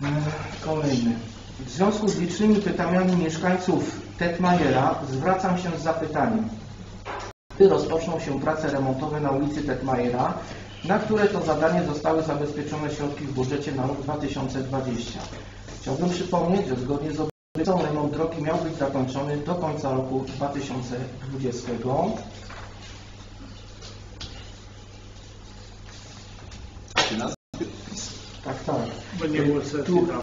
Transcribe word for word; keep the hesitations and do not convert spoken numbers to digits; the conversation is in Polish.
Kolejny. W związku z licznymi pytaniami mieszkańców Tetmajera zwracam się z zapytaniem. Kiedy rozpoczną się prace remontowe na ulicy Tetmajera, na które to zadanie zostały zabezpieczone środki w budżecie na rok dwa tysiące dwudziesty? Chciałbym przypomnieć, że zgodnie z obietnicą remont drogi miał być zakończony do końca roku dwa tysiące dwudziestego. Tak, tak. Bo nie było sesji.